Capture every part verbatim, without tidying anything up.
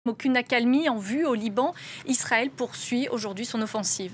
Aucune accalmie en vue au Liban. Israël poursuit aujourd'hui son offensive.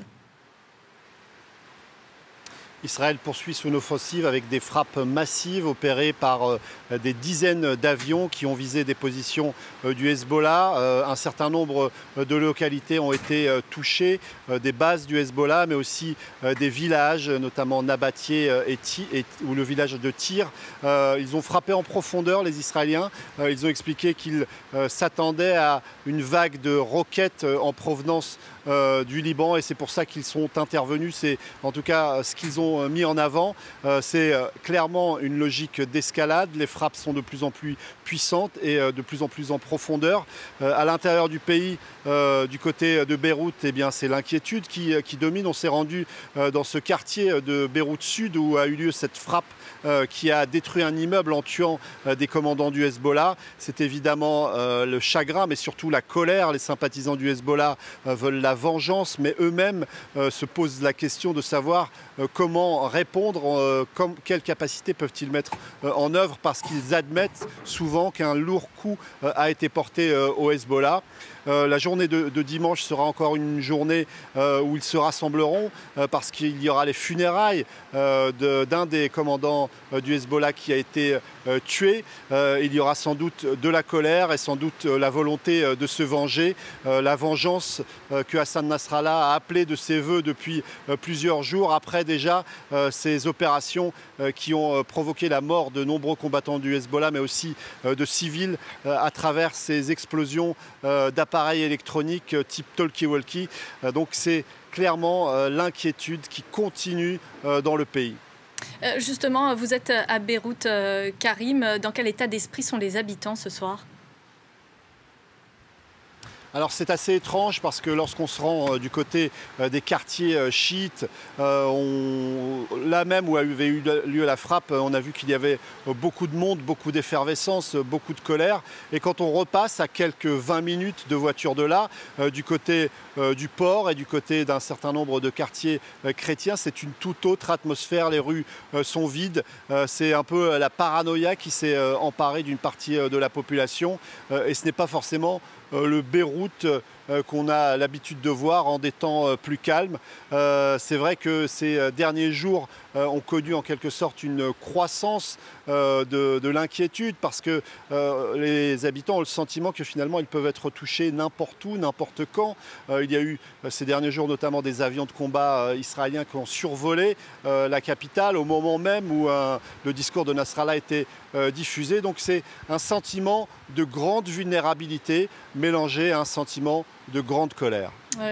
Israël poursuit son offensive avec des frappes massives opérées par euh, des dizaines d'avions qui ont visé des positions euh, du Hezbollah. Euh, un certain nombre de localités ont été euh, touchées, euh, des bases du Hezbollah, mais aussi euh, des villages, notamment Nabatieh euh, et, et, ou le village de Tyr. Euh, ils ont frappé en profondeur, les Israéliens. Euh, ils ont expliqué qu'ils euh, s'attendaient à une vague de roquettes euh, en provenance euh, du Liban, et c'est pour ça qu'ils sont intervenus. C'est en tout cas ce qu'ils ont mis en avant. Euh, c'est euh, clairement une logique d'escalade. Les frappes sont de plus en plus puissantes et euh, de plus en plus en profondeur. Euh, à l'intérieur du pays, euh, du côté de Beyrouth, eh bien, c'est l'inquiétude qui, qui domine. On s'est rendu euh, dans ce quartier de Beyrouth Sud où a eu lieu cette frappe euh, qui a détruit un immeuble en tuant euh, des commandants du Hezbollah. C'est évidemment euh, le chagrin, mais surtout la colère. Les sympathisants du Hezbollah euh, veulent la vengeance, mais eux-mêmes euh, se posent la question de savoir euh, comment répondre, euh, comme, quelles capacités peuvent-ils mettre euh, en œuvre, parce qu'ils admettent souvent qu'un lourd coup euh, a été porté euh, au Hezbollah. Euh, la journée de, de dimanche sera encore une journée euh, où ils se rassembleront euh, parce qu'il y aura les funérailles euh, d'un de, des commandants euh, du Hezbollah qui a été euh, tué. Euh, il y aura sans doute de la colère et sans doute euh, la volonté euh, de se venger. Euh, la vengeance euh, que Hassan Nasrallah a appelée de ses voeux depuis euh, plusieurs jours, après déjà euh, ces opérations euh, qui ont euh, provoqué la mort de nombreux combattants du Hezbollah, mais aussi euh, de civils euh, à travers ces explosions euh, d'appareils électroniques type talkie-walkie. Donc c'est clairement euh, l'inquiétude qui continue euh, dans le pays. Euh, justement, vous êtes à Beyrouth, euh, Karim. Dans quel état d'esprit sont les habitants ce soir ? Alors c'est assez étrange parce que lorsqu'on se rend euh, du côté euh, des quartiers euh, chiites, euh, on, là même où avait eu lieu la frappe, on a vu qu'il y avait euh, beaucoup de monde, beaucoup d'effervescence, euh, beaucoup de colère. Et quand on repasse à quelques vingt minutes de voiture de là, euh, du côté euh, du port et du côté d'un certain nombre de quartiers euh, chrétiens, c'est une toute autre atmosphère. Les rues euh, sont vides. Euh, c'est un peu la paranoïa qui s'est euh, emparée d'une partie euh, de la population. Euh, et ce n'est pas forcément Euh, le Beyrouth euh, qu'on a l'habitude de voir en des temps euh, plus calmes. Euh, c'est vrai que ces derniers jours euh, ont connu en quelque sorte une croissance euh, de, de l'inquiétude parce que euh, les habitants ont le sentiment que finalement ils peuvent être touchés n'importe où, n'importe quand. Euh, il y a eu euh, ces derniers jours notamment des avions de combat euh, israéliens qui ont survolé euh, la capitale au moment même où euh, le discours de Nasrallah était euh, diffusé. Donc c'est un sentiment de grande vulnérabilité mélangé à un sentiment de grande colère.